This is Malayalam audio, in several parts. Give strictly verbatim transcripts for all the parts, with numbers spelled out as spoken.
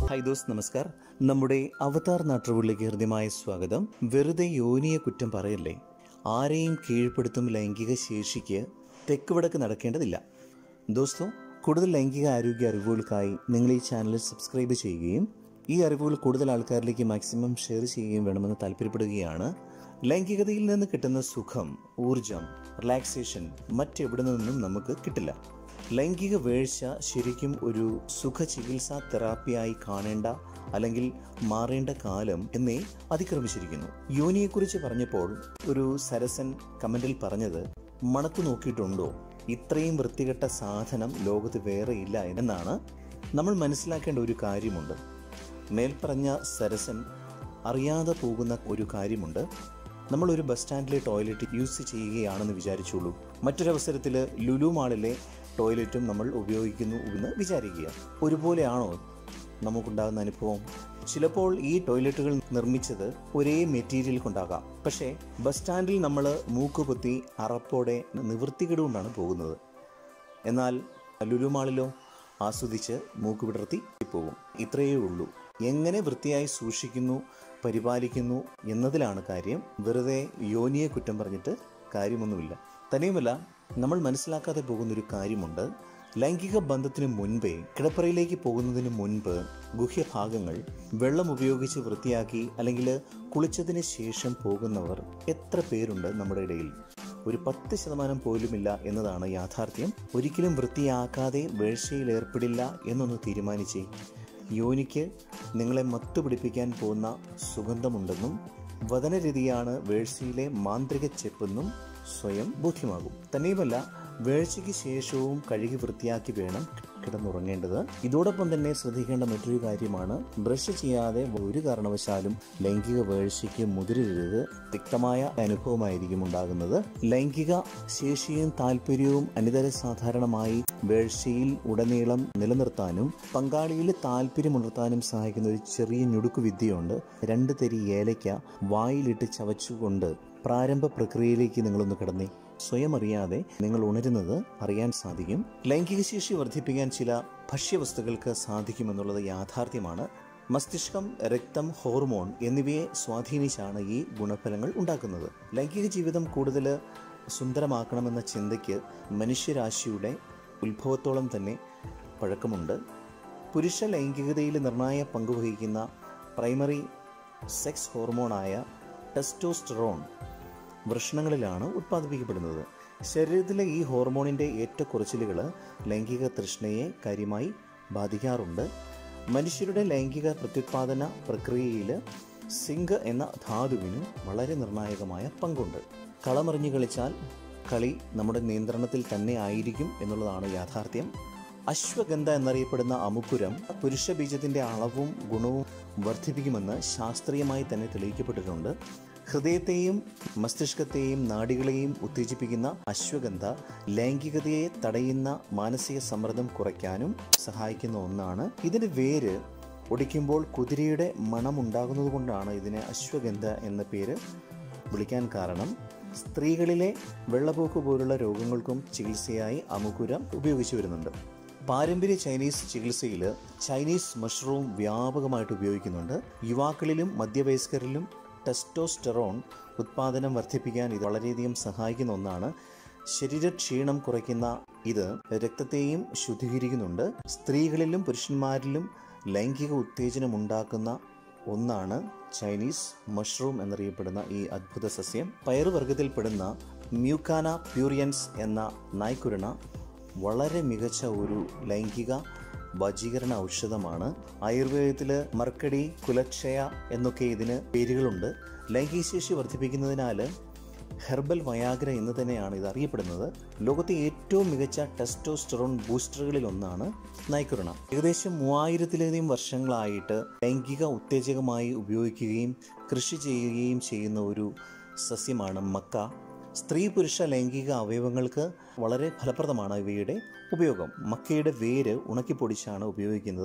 ഹായ് ദോസ്ത്, നമസ്കാർ. നമ്മുടെ അവതാർ നാട്ടുകളിലേക്ക് ഹൃദ്യമായ സ്വാഗതം. വെറുതെ യോനിയെ കുറ്റം പറയല്ലേ. ആരെയും കീഴ്പ്പെടുത്തും ലൈംഗിക ശേഷിക്ക് തെക്ക് വടക്ക് നടക്കേണ്ടതില്ല. ദോസ്തോ, കൂടുതൽ ലൈംഗിക ആരോഗ്യ അറിവുകൾക്കായി നിങ്ങൾ ഈ ചാനൽ സബ്സ്ക്രൈബ് ചെയ്യുകയും ഈ അറിവുകൾ കൂടുതൽ ആൾക്കാരിലേക്ക് മാക്സിമം ഷെയർ ചെയ്യുകയും വേണമെന്ന് താല്പര്യപ്പെടുകയാണ്. ലൈംഗികതയിൽ നിന്ന് കിട്ടുന്ന സുഖം, ഊർജം, റിലാക്സേഷൻ മറ്റെവിടെ നിന്നും നമുക്ക് കിട്ടില്ല. ലൈംഗിക വീഴ്ച ശരിക്കും ഒരു സുഖ ചികിത്സാ തെറാപ്പിയായി കാണേണ്ട അല്ലെങ്കിൽ മാറേണ്ട കാലം എന്നേ അതിക്രമിച്ചിരിക്കുന്നു. യോനിയെക്കുറിച്ച് പറഞ്ഞപ്പോൾ ഒരു സരസൻ കമന്റിൽ പറഞ്ഞത്, മണത്തു നോക്കിയിട്ടുണ്ടോ, ഇത്രയും വൃത്തികെട്ട സാധനം ലോകത്ത് വേറെ ഇല്ല എന്നാണ്. നമ്മൾ മനസ്സിലാക്കേണ്ട ഒരു കാര്യമുണ്ട്. മേൽപ്പറഞ്ഞ സരസൻ അറിയാതെ പോകുന്ന ഒരു കാര്യമുണ്ട്. നമ്മളൊരു ബസ് സ്റ്റാൻഡിലെ ടോയ്ലറ്റ് യൂസ് ചെയ്യുകയാണെന്ന് വിചാരിച്ചോളൂ. മറ്റൊരവസരത്തിൽ ലുലു മാളിലെ ടോയ്ലറ്റും നമ്മൾ ഉപയോഗിക്കുന്നു എന്ന് വിചാരിക്കുക. ഒരുപോലെയാണോ നമുക്കുണ്ടാകുന്ന അനുഭവം? ചിലപ്പോൾ ഈ ടോയ്ലറ്റുകൾ നിർമ്മിച്ചത് ഒരേ മെറ്റീരിയൽ കൊണ്ടാകാം. പക്ഷേ ബസ് സ്റ്റാൻഡിൽ നമ്മൾ മൂക്കുപൊത്തി അറപ്പോടെ നിവൃത്തികേടുകൊണ്ടാണ് പോകുന്നത്. എന്നാൽ ലുലു മാളിലോ ആസ്വദിച്ച് മൂക്ക് വിടർത്തി പോകും. ഇത്രയേ ഉള്ളൂ. എങ്ങനെ വൃത്തിയായി സൂക്ഷിക്കുന്നു, പരിപാലിക്കുന്നു എന്നതിലാണ് കാര്യം. വെറുതെ യോനിയെ കുറ്റം പറഞ്ഞിട്ട് കാര്യമൊന്നുമില്ല. തന്നെയുമല്ല, നമ്മൾ മനസ്സിലാക്കാതെ പോകുന്നൊരു കാര്യമുണ്ട്. ലൈംഗിക ബന്ധത്തിന് മുൻപേ കിടപ്പറയിലേക്ക് പോകുന്നതിന് മുൻപ് ഗുഹ്യഭാഗങ്ങൾ വെള്ളം ഉപയോഗിച്ച് വൃത്തിയാക്കി അല്ലെങ്കിൽ കുളിച്ചതിന് ശേഷം പോകുന്നവർ എത്ര പേരുണ്ട് നമ്മുടെ ഇടയിൽ? ഒരു പത്ത് ശതമാനം പോലുമില്ല എന്നതാണ് യാഥാർത്ഥ്യം. ഒരിക്കലും വൃത്തിയാക്കാതെ വീഴ്ചയിൽ ഏർപ്പെടില്ല എന്നൊന്ന് തീരുമാനിച്ചേ. യോനിക്ക് നിങ്ങളെ മത്തുപിടിപ്പിക്കാൻ പോകുന്ന സുഗന്ധമുണ്ടെന്നും വദനരീതിയാണ് വീഴ്ചയിലെ മാന്ത്രിക ചെപ്പെന്നും സ്വയം ബോധ്യമാകും. തന്നെയുമല്ല, വീഴ്ചയ്ക്ക് ശേഷവും കഴുകി വൃത്തിയാക്കി വേണം കിടന്നുറങ്ങേണ്ടത്. ഇതോടൊപ്പം തന്നെ ശ്രദ്ധിക്കേണ്ട മറ്റൊരു കാര്യമാണ്, ബ്രഷ് ചെയ്യാതെ ഒരു കാരണവശാലും ലൈംഗിക വീഴ്ചയ്ക്ക് മുതിരരുത്. തിക്തമായ അനുഭവമായിരിക്കും ഉണ്ടാകുന്നത്. ലൈംഗിക ശേഷിയും താല്പര്യവും അനിതര സാധാരണമായി വീഴ്ചയിൽ ഉടനീളം നിലനിർത്താനും പങ്കാളിയിൽ താല്പര്യമുണർത്താനും സഹായിക്കുന്ന ഒരു ചെറിയ ഞുടുക്കു വിദ്യയുണ്ട്. രണ്ട് തരി ഏലയ്ക്ക വായിലിട്ട് ചവച്ചുകൊണ്ട് പ്രാരംഭ പ്രക്രിയയിലേക്ക് നിങ്ങളൊന്ന് കടന്നേ. സ്വയം അറിയാതെ നിങ്ങൾ ഉണരുന്നത് അറിയാൻ സാധിക്കും. ലൈംഗിക ശേഷി വർദ്ധിപ്പിക്കാൻ ചില ഭക്ഷ്യവസ്തുക്കൾക്ക് സാധിക്കുമെന്നുള്ളത് യാഥാർത്ഥ്യമാണ്. മസ്തിഷ്കം, രക്തം, ഹോർമോൺ എന്നിവയെ സ്വാധീനിച്ചാണ് ഈ ഗുണഫലങ്ങൾ ഉണ്ടാക്കുന്നത്. ലൈംഗിക ജീവിതം കൂടുതൽ സുന്ദരമാക്കണമെന്ന ചിന്തയ്ക്ക് മനുഷ്യരാശിയുടെ ഉത്ഭവത്തോളം തന്നെ പഴക്കമുണ്ട്. പുരുഷ ലൈംഗികതയിൽ നിർണായ പങ്കുവഹിക്കുന്ന പ്രൈമറി സെക്സ് ഹോർമോണായ ടെസ്റ്റോസ്റ്ററോൺ വൃഷണങ്ങളിലാണ് ഉത്പാദിപ്പിക്കപ്പെടുന്നത്. ശരീരത്തിലെ ഈ ഹോർമോണിൻ്റെ ഏറ്റക്കുറച്ചിലുകൾ ലൈംഗിക തൃഷ്ണയെ കാര്യമായി ബാധിക്കാറുണ്ട്. മനുഷ്യരുടെ ലൈംഗിക പ്രത്യുത്പാദന പ്രക്രിയയിൽ സിങ്ക് എന്ന ധാതുവിന് വളരെ നിർണായകമായ പങ്കുണ്ട്. കളമറിഞ്ഞു കളിച്ചാൽ കളി നമ്മുടെ നിയന്ത്രണത്തിൽ തന്നെ ആയിരിക്കും എന്നുള്ളതാണ് യാഥാർത്ഥ്യം. അശ്വഗന്ധ എന്നറിയപ്പെടുന്ന അമുക്കുരം പുരുഷ ബീജത്തിൻ്റെ അളവും ഗുണവും വർദ്ധിപ്പിക്കുമെന്ന് ശാസ്ത്രീയമായി തന്നെ തെളിയിക്കപ്പെട്ടിട്ടുണ്ട്. ഹൃദയത്തെയും മസ്തിഷ്കത്തെയും നാഡികളെയും ഉത്തേജിപ്പിക്കുന്ന അശ്വഗന്ധ ലൈംഗികതയെ തടയുന്ന മാനസിക സമ്മർദ്ദം കുറയ്ക്കാനും സഹായിക്കുന്ന ഒന്നാണ്. ഇതിന് വേര് ഒടിക്കുമ്പോൾ കുതിരയുടെ മണമുണ്ടാകുന്നത് കൊണ്ടാണ് ഇതിനെ അശ്വഗന്ധ എന്ന പേര് വിളിക്കാൻ കാരണം. സ്ത്രീകളിലെ വെള്ളപ്പോക്ക് പോലുള്ള രോഗങ്ങൾക്കും ചികിത്സയായി അമുക്കുരം ഉപയോഗിച്ചു വരുന്നുണ്ട്. പാരമ്പര്യ ചൈനീസ് ചികിത്സയിൽ ചൈനീസ് മഷ്റൂം വ്യാപകമായിട്ട് ഉപയോഗിക്കുന്നുണ്ട്. യുവാക്കളിലും മധ്യവയസ്കരിലും ടെസ്റ്റോസ്റ്ററോൺ ഉത്പാദനം വർദ്ധിപ്പിക്കാൻ ഇത് വളരെയധികം സഹായിക്കുന്ന ഒന്നാണ്. ശരീരക്ഷീണം കുറയ്ക്കുന്ന ഇത് രക്തത്തെയും ശുദ്ധീകരിക്കുന്നുണ്ട്. സ്ത്രീകളിലും പുരുഷന്മാരിലും ലൈംഗിക ഉത്തേജനം ഉണ്ടാക്കുന്ന ഒന്നാണ് ചൈനീസ് മഷ്റൂം എന്നറിയപ്പെടുന്ന ഈ അദ്ഭുത സസ്യം. പയറുവർഗത്തിൽപ്പെടുന്ന മ്യൂക്കാന പ്യൂറിയൻസ് എന്ന നായ്ക്കുരുണ വളരെ മികച്ച ഒരു ലൈംഗിക വശീകരണ ഔഷധമാണ്. ആയുർവേദത്തിൽ മർക്കടി, കുലക്ഷയ എന്നൊക്കെ ഇതിന് പേരുകളുണ്ട്. ലൈംഗിക ശേഷി വർദ്ധിപ്പിക്കുന്നതിനാൽ ഹെർബൽ വയാഗ്ര എന്ന് തന്നെയാണ് ഇത് അറിയപ്പെടുന്നത്. ലോകത്തെ ഏറ്റവും മികച്ച ടെസ്റ്റോസ്റ്ററോൺ ബൂസ്റ്ററുകളിൽ ഒന്നാണ് നായ്ക്കുരുണ. ഏകദേശം മൂവായിരത്തിലധികം വർഷങ്ങളായിട്ട് ലൈംഗിക ഉത്തേജകമായി ഉപയോഗിക്കുകയും കൃഷി ചെയ്യുകയും ചെയ്യുന്ന ഒരു സസ്യമാണ് മക്ക. സ്ത്രീ പുരുഷ ലൈംഗിക അവയവങ്ങൾക്ക് വളരെ ഫലപ്രദമാണ് ഇവയുടെ ഉപയോഗം. മക്കയുടെ വേര് ഉണക്കിപ്പൊടിച്ചാണ് ഉപയോഗിക്കുന്നത്.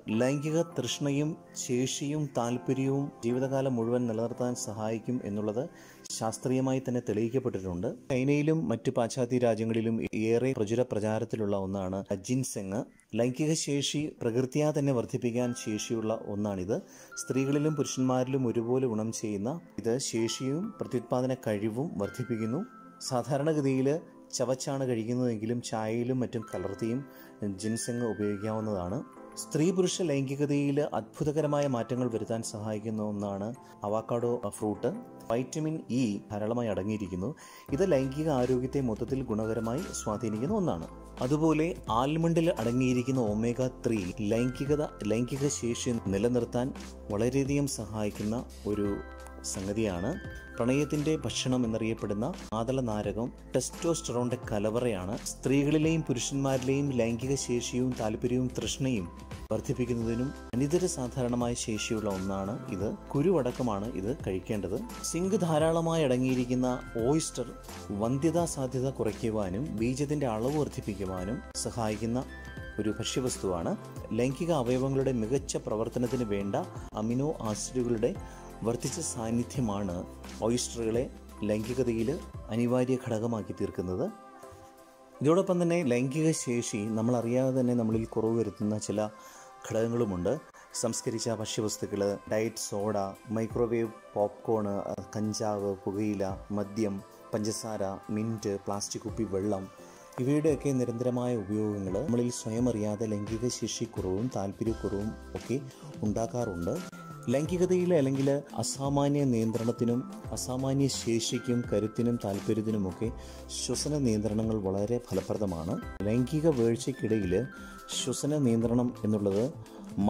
ലൈംഗിക തൃഷ്ണയും ശേഷിയും താല്പര്യവും ജീവിതകാലം മുഴുവൻ നിലനിർത്താൻ സഹായിക്കും എന്നുള്ളത് ശാസ്ത്രീയമായി തന്നെ തെളിയിക്കപ്പെട്ടിട്ടുണ്ട്. ചൈനയിലും മറ്റു പാശ്ചാത്യ രാജ്യങ്ങളിലും ഏറെ പ്രചുര പ്രചാരത്തിലുള്ള ഒന്നാണ് ജിൻസെങ്. ലൈംഗിക ശേഷി പ്രകൃത്യാ തന്നെ വർദ്ധിപ്പിക്കാൻ ശേഷിയുള്ള ഒന്നാണിത്. സ്ത്രീകളിലും പുരുഷന്മാരിലും ഒരുപോലെ ഗുണം ചെയ്യുന്ന ഇത് ശേഷിയും പ്രത്യുത്പാദന കഴിവും വർദ്ധിപ്പിക്കുന്നു. സാധാരണഗതിയിൽ ചവച്ചാണ് കഴിക്കുന്നതെങ്കിലും ചായയിലും മറ്റും കലർത്തിയും ജിൻസെങ് ഉപയോഗിക്കാവുന്നതാണ്. സ്ത്രീ പുരുഷ ലൈംഗികതയിൽ അത്ഭുതകരമായ മാറ്റങ്ങൾ വരുത്താൻ സഹായിക്കുന്ന ഒന്നാണ് അവക്കാഡോ ഫ്രൂട്ട്. വൈറ്റമിൻ ഇ ധാരാളമായി അടങ്ങിയിരിക്കുന്നു. ഇത് ലൈംഗിക ആരോഗ്യത്തെ മൊത്തത്തിൽ ഗുണകരമായി സ്വാധീനിക്കുന്ന ഒന്നാണ്. അതുപോലെ ആൽമണ്ടിൽ അടങ്ങിയിരിക്കുന്ന ഒമേഗ ത്രീ ലൈംഗികത ലൈംഗിക ശേഷി നിലനിർത്താൻ വളരെയധികം സഹായിക്കുന്ന ഒരു സംഗതിയാണ്. പ്രണയത്തിന്റെ ഭക്ഷണം എന്നറിയപ്പെടുന്ന മാതള നാരകം ടെസ്റ്റോസ്റ്ററോണിന്റെ കലവറയാണ്. സ്ത്രീകളിലെയും പുരുഷന്മാരിലെയും ലൈംഗിക ശേഷിയും താല്പര്യവും തൃഷ്ണയും വർദ്ധിപ്പിക്കുന്നതിനും അനിതര സാധാരണമായ ശേഷിയുള്ള ഒന്നാണ് ഇത്. കുരുവടക്കമാണ് ഇത് കഴിക്കേണ്ടത്. സിങ്ക് ധാരാളമായി അടങ്ങിയിരിക്കുന്ന ഓയിസ്റ്റർ വന്ധ്യതാ സാധ്യത കുറയ്ക്കുവാനും ബീജത്തിന്റെ അളവ് വർദ്ധിപ്പിക്കുവാനും സഹായിക്കുന്ന ഒരു ഭക്ഷ്യവസ്തുവാണ്. ലൈംഗിക അവയവങ്ങളുടെ മികച്ച പ്രവർത്തനത്തിന് വേണ്ട അമിനോ ആസിഡുകളുടെ വർദ്ധിച്ച സാന്നിധ്യമാണ് ഓയിസ്റ്ററുകളെ ലൈംഗികതയിൽ അനിവാര്യ ഘടകമാക്കി തീർക്കുന്നത്. ഇതോടൊപ്പം തന്നെ ലൈംഗിക ശേഷി നമ്മളറിയാതെ തന്നെ നമ്മളിൽ കുറവ് വരുത്തുന്ന ചില ഘടകങ്ങളുമുണ്ട്. സംസ്കരിച്ച ഭക്ഷ്യവസ്തുക്കൾ, ഡയറ്റ് സോഡ, മൈക്രോവേവ് പോപ്കോണ്, കഞ്ചാവ്, പുകയില, മദ്യം, പഞ്ചസാര, മിൻറ്റ്, പ്ലാസ്റ്റിക് കുപ്പി, വെള്ളം ഇവയുടെയൊക്കെ നിരന്തരമായ ഉപയോഗങ്ങൾ നമ്മളിൽ സ്വയം അറിയാതെ ലൈംഗിക ശേഷിക്കുറവും താല്പര്യക്കുറവും ഒക്കെ ഉണ്ടാക്കാറുണ്ട്. ലൈംഗികതയിൽ അല്ലെങ്കിൽ അസാമാന്യ നിയന്ത്രണത്തിനും അസാമാന്യ ശേഷിക്കും കരുത്തിനും താല്പര്യത്തിനുമൊക്കെ ശ്വസന നിയന്ത്രണങ്ങൾ വളരെ ഫലപ്രദമാണ്. ലൈംഗിക വീഴ്ചയ്ക്കിടയിൽ ശ്വസന നിയന്ത്രണം എന്നുള്ളത്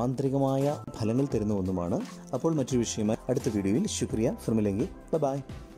മാന്ത്രികമായ ഫലങ്ങൾ തരുന്ന ഒന്നുമാണ്. അപ്പോൾ മറ്റൊരു വിഷയമായി അടുത്ത വീഡിയോയിൽ ശുക്രിയ. ഫിർമിലെങ്കി ബൈ.